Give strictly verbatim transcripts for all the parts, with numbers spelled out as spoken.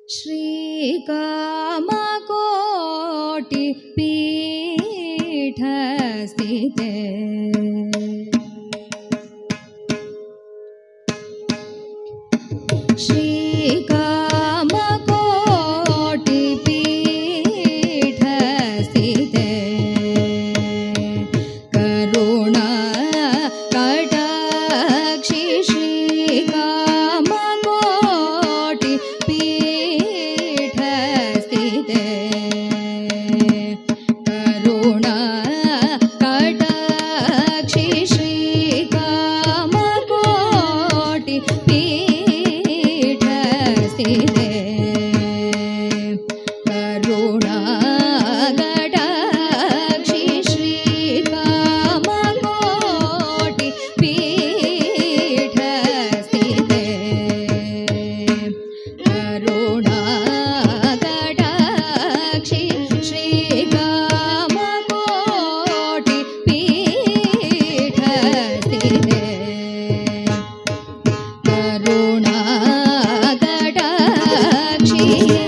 श्रीकामकोटिपीठस्थिते श्रीकामकोटिपीठस्थिते करुणा कटाक्षि श्रीकामकोटिपीठस्थिते करुणा कटाक्षि श्रीकामकोटिपीठस्थिते करुणा कटाक्षि श्रीकामकोटिपीठस्थिते करुणा कटाक्षि श्रीकामकोटिपीठस्थिते करुणा कटाक्षि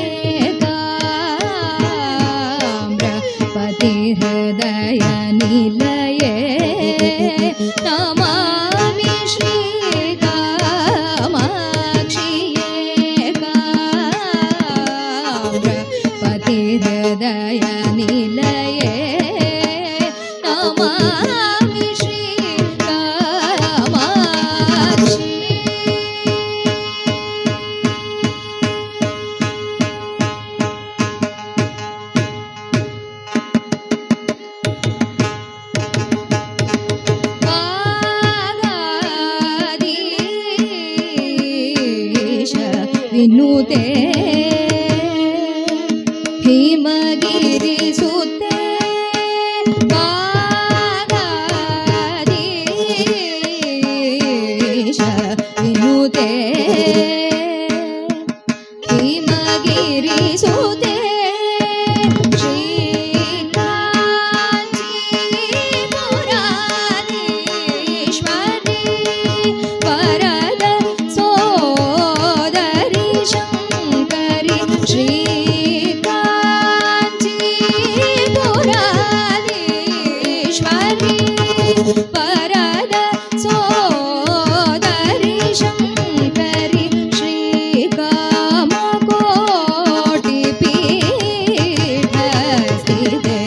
एकाम्रपतिहृदयनिलये नमामि श्रीकामाक्षि एकाम्रपतिहृदयनिलये नमामि श्रीकामाक्षि वागाधीश विनुते हिमगिरिसुते वागाधीश विनुते हिमगिरिसुते श्रीकाञ्चीपुराधीश्वरी वरद सोदरि शङ्करि श्रीकाञ्चीपुराधीश्वरी वरद सोदरि शङ्करि श्रीकामकोटिपीठस्थिते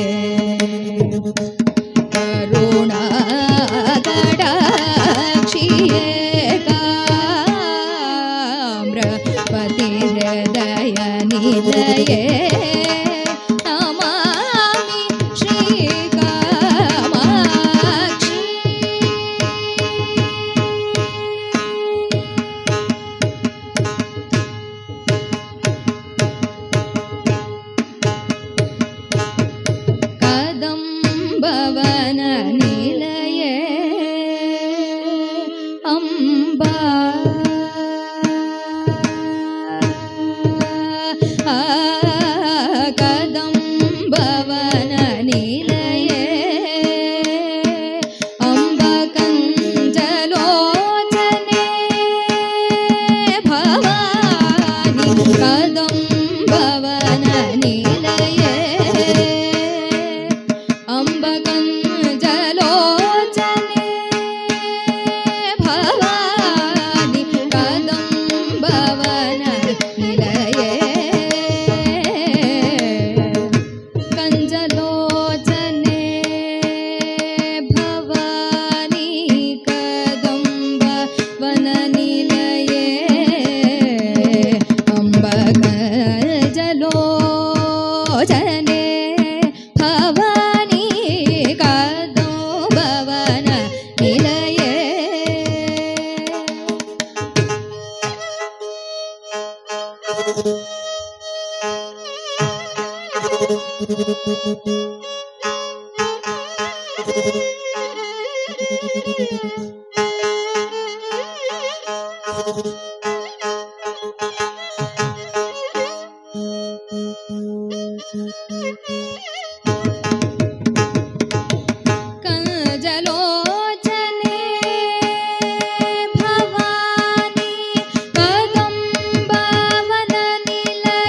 करुणा कटाक्षि एकाम्रपतिहृदयनिलये नमामि श्रीकामाक्षि कदम्बवननिलये अम्बा कदम्बवननिलये अम्बकञ्जलोचने भवानि कदम्बवननिलये अम्बकञ्जलोचने भवानि कदम्बवननिलये कञ्जलोचने भवानि कदम्बवननिलये अम्बकञ्जलोचने भवानि कदम्बवननिलये कञ्जलोचने भवानि कदम्बवननिलये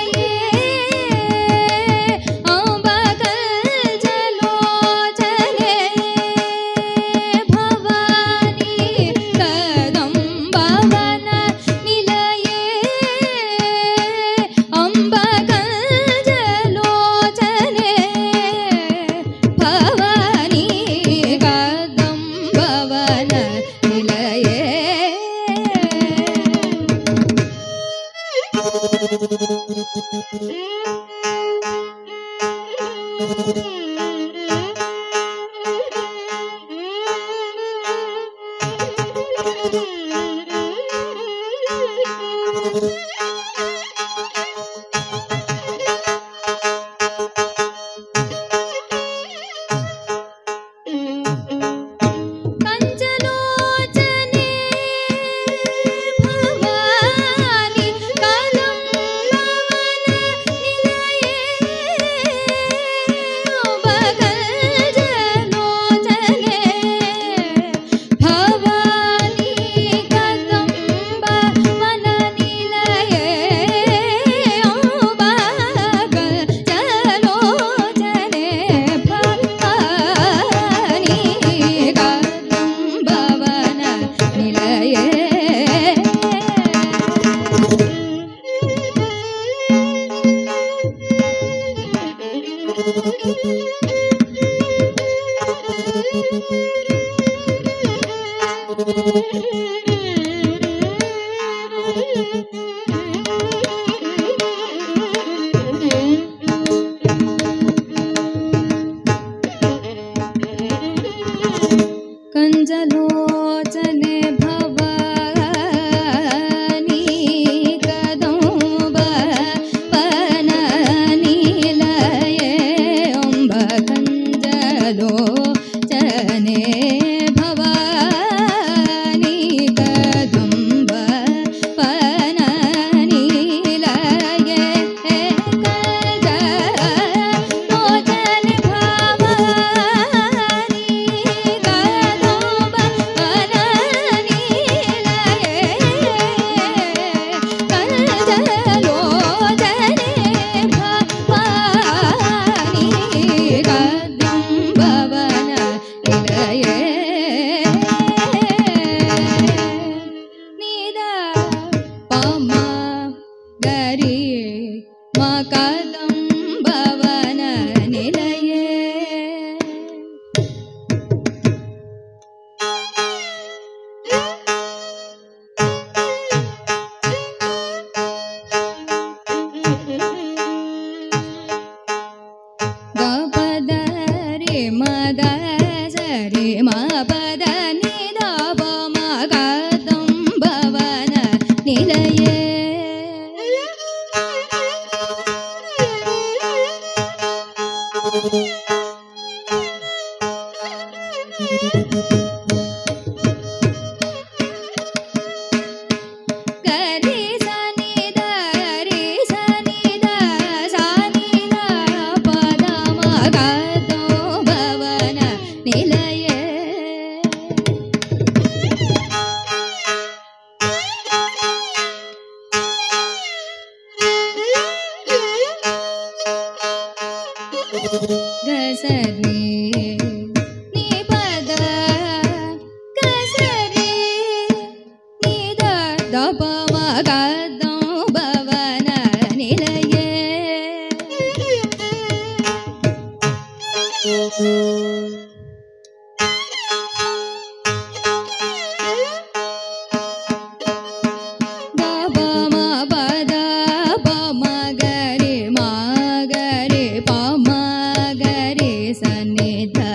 ಕಂಜಲೋಚನೆ ಭವಾನಿ ಕದಂಬ ವನ ನಿಲಯೇ ಅಂಬ ಕಂಜಲೋಚನೆ ಭವಾನಿ ಕದಂಬ ವನ ನಿಲಯೇ ಕಂಜಲೋಚನೆ ಭವಾನಿ ಕದಂಬ ವನ ನಿಲಯೇ ಕಂಜಲೋಚನೆ ಭವಾನಿ ಕದಂಬ ವನ ನಿಲಯೇ ನಿದ ಪಮ ಗರಿ ಮ ಕದಂಬ ವನ ನಿಲಯೇ ಗ ಪದ ರೇ ಮದ ಸರಿ ಮ ಪದ ನಿ ದ ಪ ಮ ಕದಂಬ ವನ ನಿಲಯೇ ಗರಿ ಸ ನಿ ದ ರಿ ಸ ನಿ ದ ಸ ನಿ ದ ಪದ ಮ ಕದಂಬ ವನ ನಿಲಯೇ ಗ ಸ ರಿ ನಿ ಪದ ಗ ಸ ರಿ ನಿ ದ ದ ಪ ಮ ಕದಂಬ ವನ ನಿಲಯೇ ದ ಪ ಮ ಪದ ಪ ಮ ಗರಿ ಮ ಗರಿ ಪ ಮ ಗರಿ ಸ ನಿ ಧ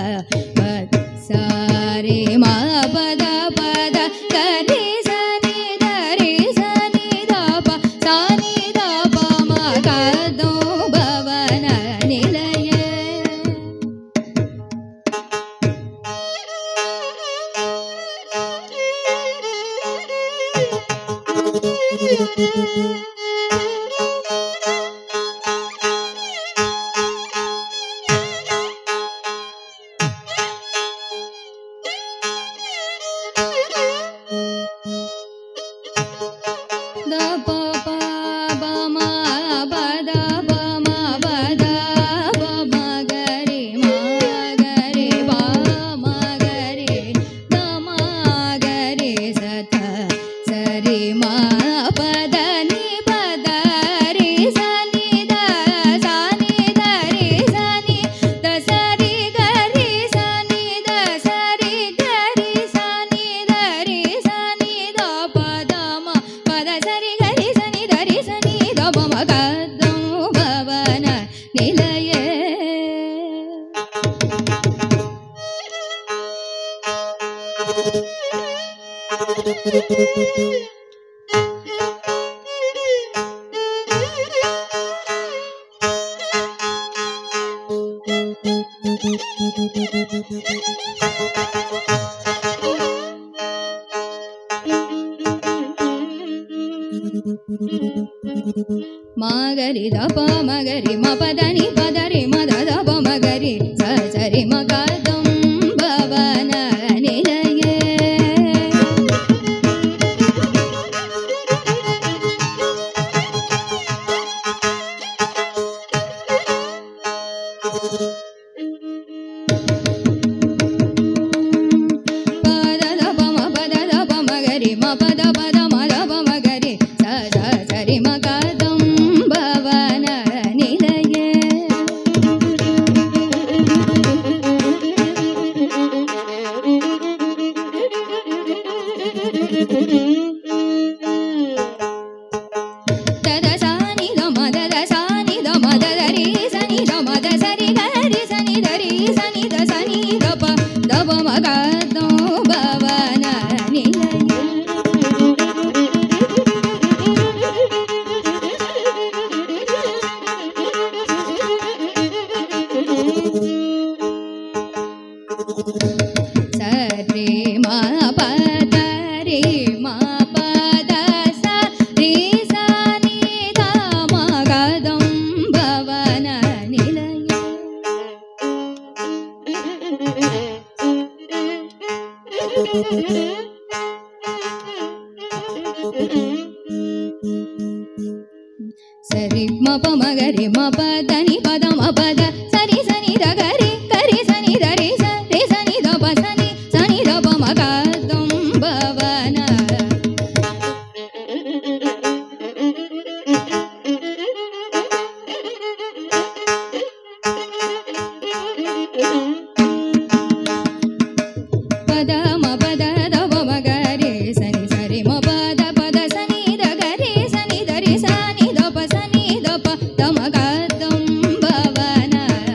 ಮಗರಿ ದಪ ಮಗರಿ ಮ ಪದನಿ ಪದರಿ ಮದ ದಪ ಮಗರಿ ಸ ಸರಿ ಮ ಕದಂಬವನ ನಿಲಯೇ ಪದ ದಪ ಮ ಪದ ದಪ ಮಗರಿ ಮ ಪದ ಪದ ಮ ದಪ ಮಗರಿ ಸ ಸ ಸರಿ ಮ ಕದಂಬವನ ನಿಲಯೇ ತದ ಸಾನಿ ದ ಮದ ದ ಸಾನಿ ದ ಮದ ದ ರೀ ಸನಿ ದ ಮದ ಸರಿ ಗ ರಿ ಸನಿ ದ ರೀ ಸನಿ ದ ಸನಿ ದ ಪ ದ ಪ ಮ ಕದಂಬವನ ನಿಲಯೇ ಸರಿ ಮ ಪದ ರೀ ಮ ಪದ ಸ ರೀ ಸ ನಿ ದ ಮ ಕದಂಬವನ ನಿಲಯೇ ಸರಿ ಮ ಪ ಮಗರಿ ಮ ಪದ ನಿ ಪದ ಮ ಪದ ಸರಿ ಸನಿ ದ ಗರಿ ಕರಿ ಸನಿ ದ ರಿ ಸ ರಿ ಸನಿ ದ ಪ ಸನಿ ಸನಿ ದ ಪ ಮ ಕದಂಬವನ ಪದ ಮ ಪದ ದ ಪ ಮ ಗರಿ ಸನಿ ಸರಿ ಮ ಪದ ಪದ ಸನಿ ದ ಗರಿ ಸನಿ ದ ರಿ ಸನಿ ದ ಪ ಸನಿ ದ ಪ ದ ಮ ಕದಂಬವನ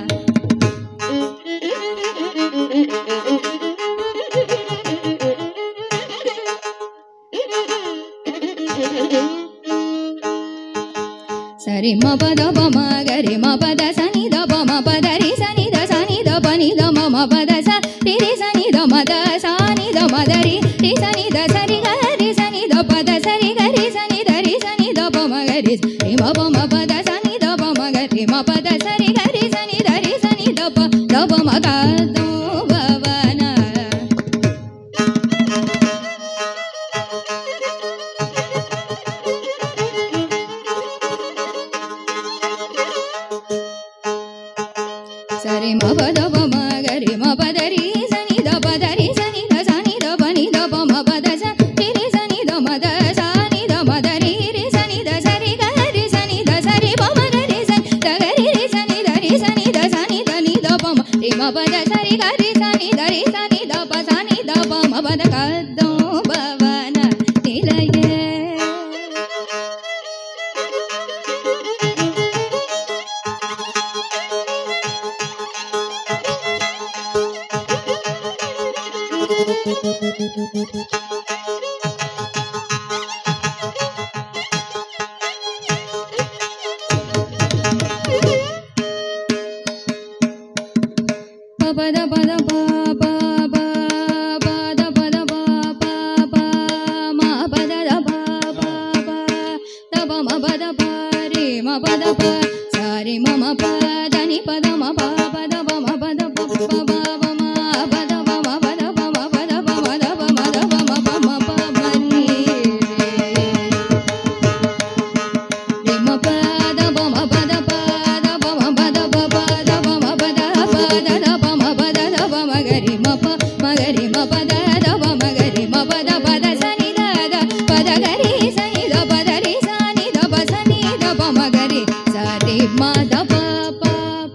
ಸರಿ ಮ ಪದ ಪ ಮ ಗರಿ ಮ ಪದ ಸನಿ ದ ಪ ಮ ಪದ ರಿ ಸನಿ ದ ಸನಿ ದ ಪ ನಿ ದ ಮ ಮ ಪದ ಸ ರಿ ರಿ ಸನಿ ದ ಮ ದ ಸನಿ ದ ಮ ದ ರಿ ರಿ ಸನಿ ದ ಸರಿ ಗ ರಿ ಸನಿ ದ ಪ ದ ಸರಿ ಗ ರಿ ಸನಿ ದ ರಿ ಸನಿ ದ ಪ ಮ ಗರಿ ರಿ ಮ ಪ ಮ ಪದ ಸನಿ ದ ಪ ಮ ಗರಿ ಮ ಪದ ಸರಿ ಗ ರಿ ಸನಿ ದ ರಿ ಸನಿ ದ ಪ ದ ಪ ಮ ಕದಂಬವನ ಸರಿ ಮ ಪದ ಪ ಮ ಗರಿ ಮ ಪದ ರಿ ಸನಿ ದ ಪ ದ ರಿ ಸನಿ ದ ಸನಿ ದ ಪ ನಿ ದ ಪ ಮ ಪದ ಸ ರಿ ರಿ ಸನಿ ದ ಮ ದ ಸನಿ ದ ಮ ದ ರಿ ರಿ ಸನಿ ದ ಸರಿ ಗ ರಿ ಸನಿ ದ ಸರಿ ಪ ಮ ಗ ರಿ ಸನಿ ದ ಗ ರಿ ರಿ ಸನಿ ದ ರಿ ಸನಿ ದ ಸನಿ ದ ನಿ ದ ಪ ಮ ರಿ ಮ ಪದ ಸರಿ ಗ ರಿ ಸನಿ ದ ರಿ ಸನಿ ದ ಪ ಸನಿ ದ ಪ ಮ ಪದ ಕದಂಬವನ ನಿಲಯೇ ಪದ ಪದ ಪ ಪ ಪ ಪದ ಪದ ಪ ಪ ಪ ಮ ಪದ ದ ಪ ಪ ಪ ದ ಪ ಮ ಪದ ಪ ರಿ ಮ ಪದ ಪ ಸರಿ ಮ ಮ ಪದ ನಿ ಪದ ಮ ಪ ಪದ ಪ ಮ ಪದ ಪ ಪ ಪ ಪ ಮ ಪದ ಪ ಮ ಪದ ಪ ಮ ಪದ ಪ ಮ ದ ಪ ಮ ದ ಪ ಮ ಪ ಮ ಪ ಮ ನಿ ರಿ ಮ ಪದ ಪ ಮ ಪದ ಪ ದ ಪ ಮ ಪದ ಪ ಪ ದ ಪ ಮ ಪದ ಪ ದ ದ ಪ ಮ ಪದ ದ ಪ ಮ ಗರಿ ಮ ಪ ಮ ಗರಿ ಮ ಪದ ದ ಪ ಮ ಗರಿ ಮ ಪದ ಪದ ಸನಿ ದ ದ ಪದ ಗರಿ ಸನಿ ದ ಪದ ರಿ ಸನಿ ದ ಪ ಸನಿ ದ ಪ ಮ ಗರಿ ಸರಿ ಮ ದ ಪ ಪ ಪ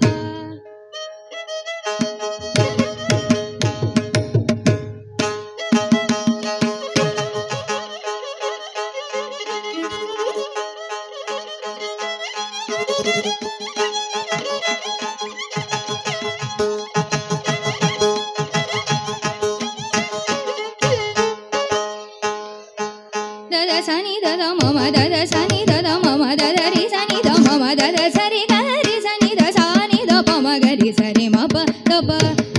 ದ ಸನಿ ದ ದ ಮ ಮ ದ ದ ಸನಿ ದ ದ ಮ ಮ ದ ದ ರಿ ಸನಿ ದ ಮ ಮ ದ ದ ಸರಿ ಗ ರಿ ಸನಿ ದ ಸನಿ ದ ಪ ಮ ಗ ರಿ ಸರಿ ಮ ಪ ದ ಪ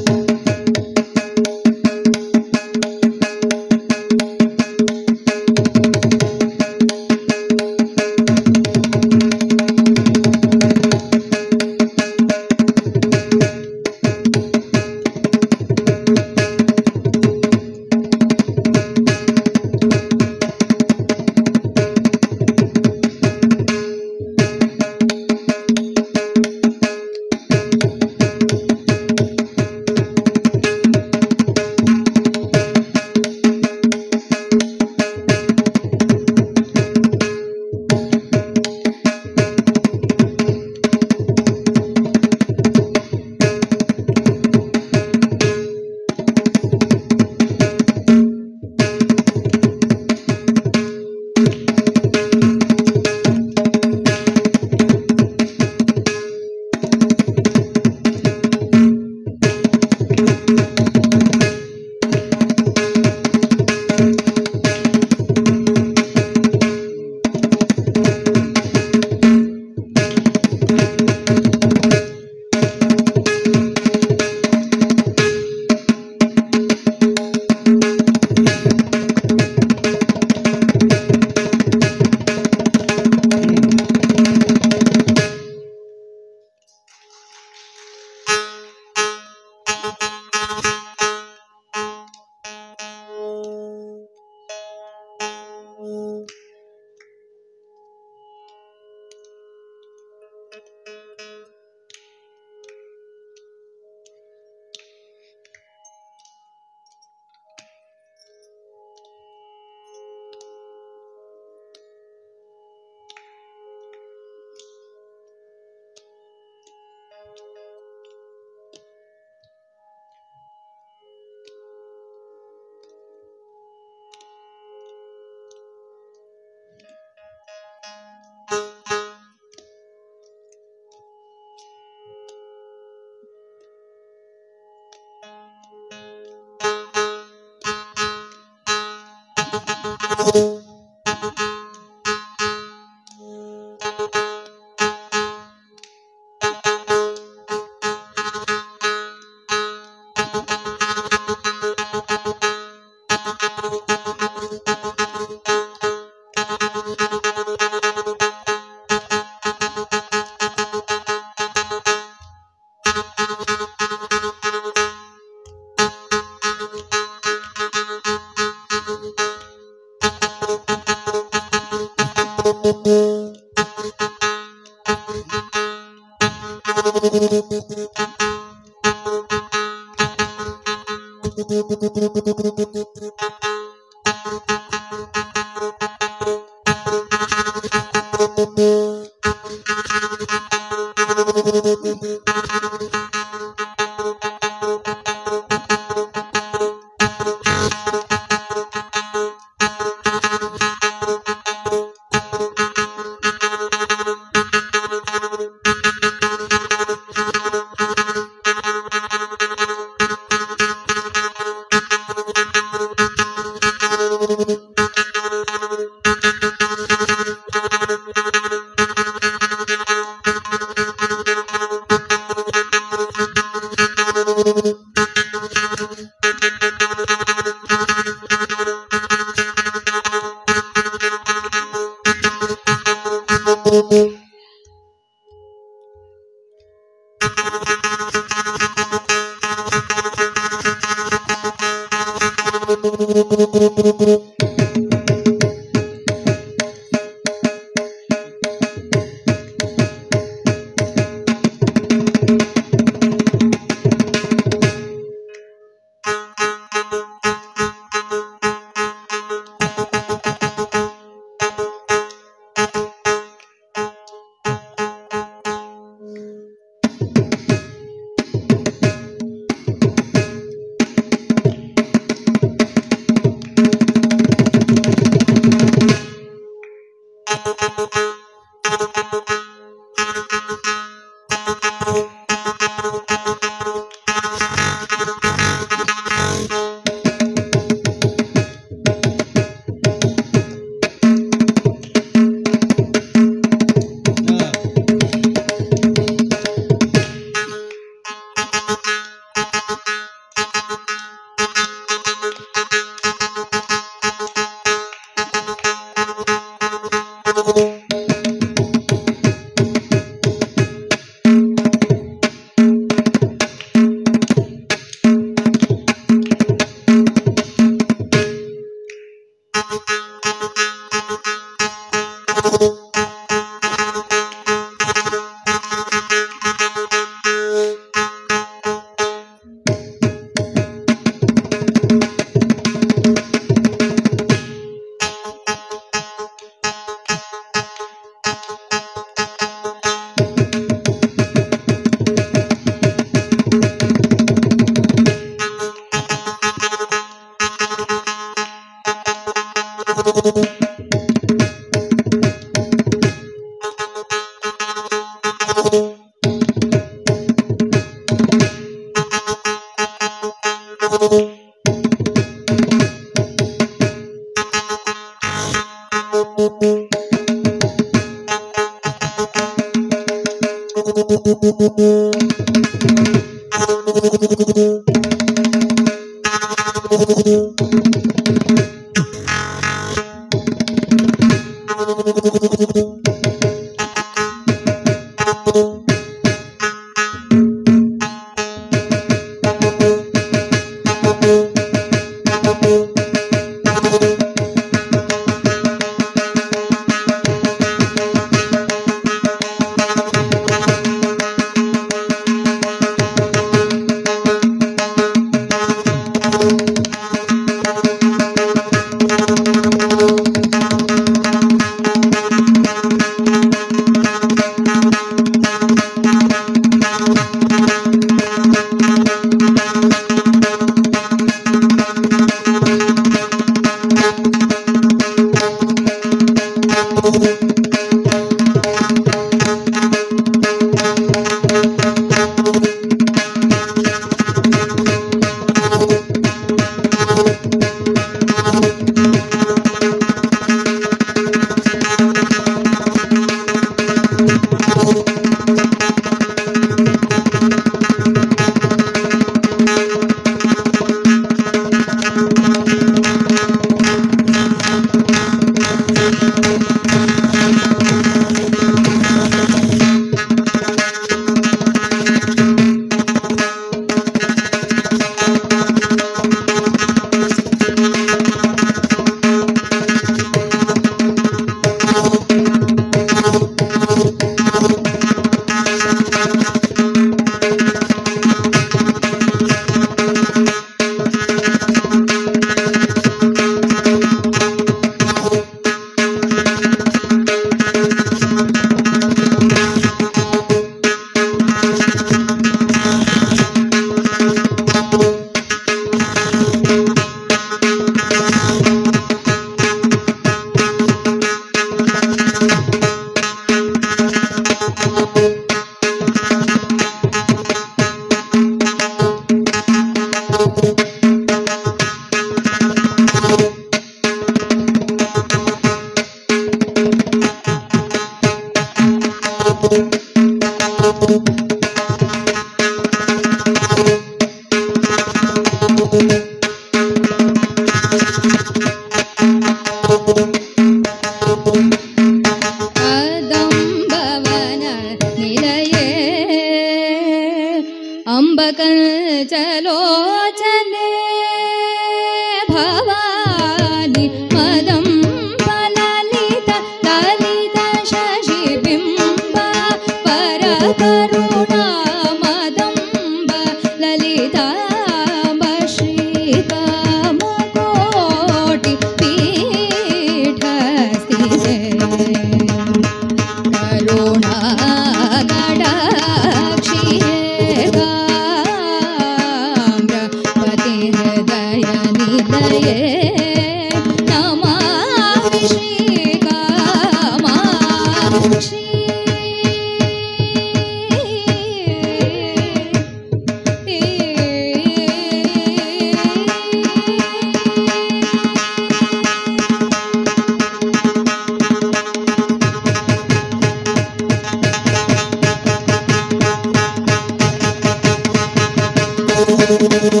Thank you.